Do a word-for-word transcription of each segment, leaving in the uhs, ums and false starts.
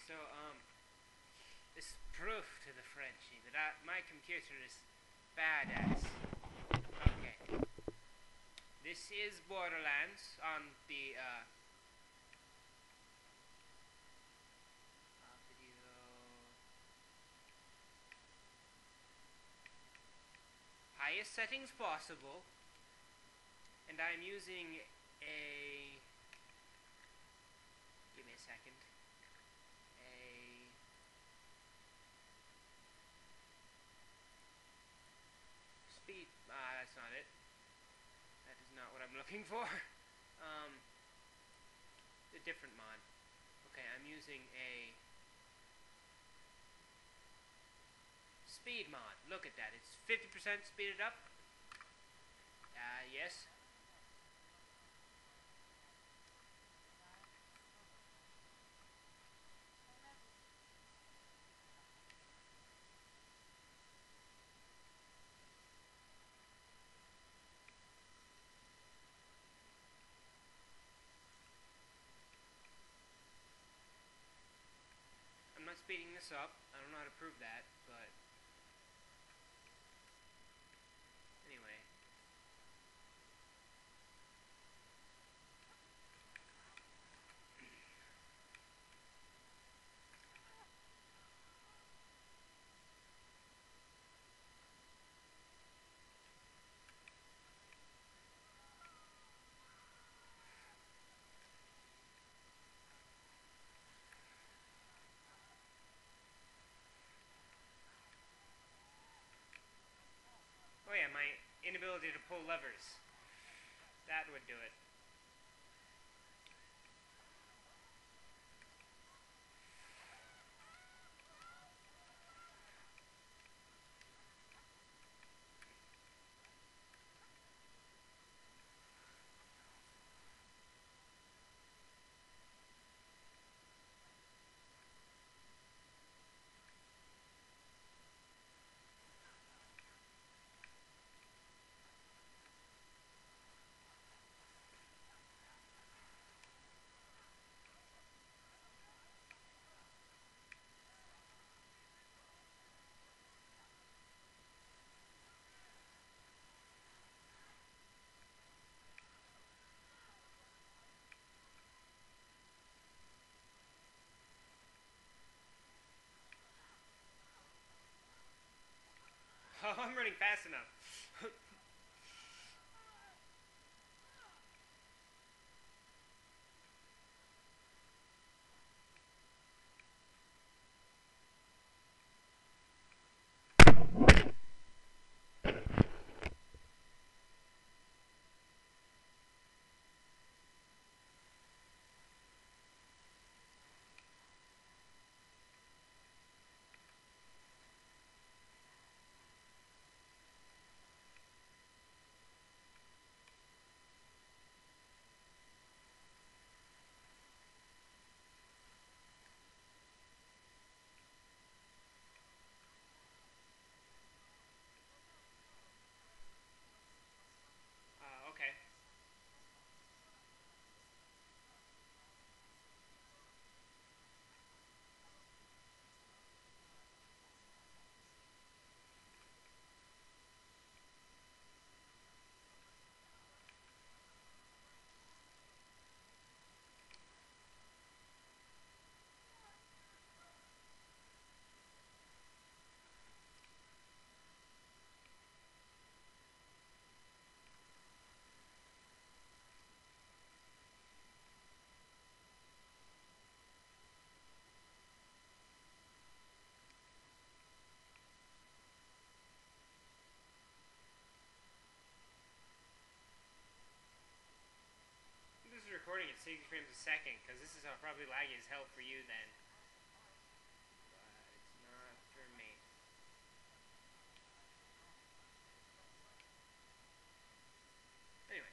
so, um, this is proof to the Frenchie that I, my computer is badass. Okay. This is Borderlands on the, uh, uh, video highest settings possible, and I'm using a, give me a second, a speed, ah, uh, that's not it, that is not what I'm looking for, um, a different mod. Okay, I'm using a speed mod. Look at that, it's fifty percent speeded up. Uh, yes. I'm not speeding this up. I don't know how to prove that, but anyway. Oh yeah, my inability to pull levers. That would do it. Oh, I'm running fast enough. Uh, okay. This is recording at sixty frames a second, because this is how probably laggy as hell for you then. But it's not for me. Anyway.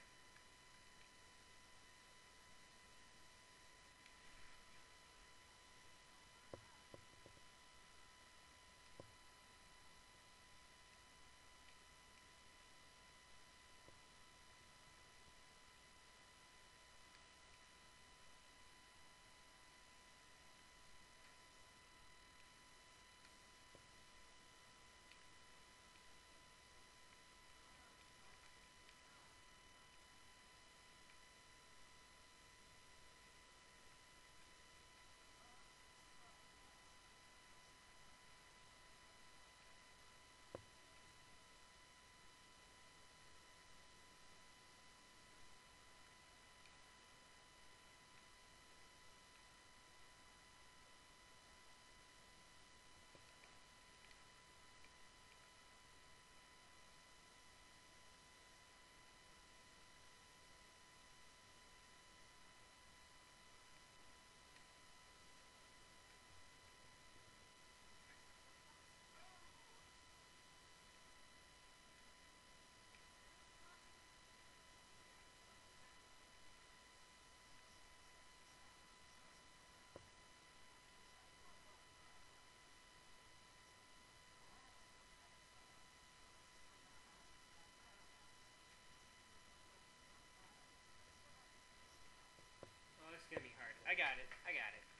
got it. I got it.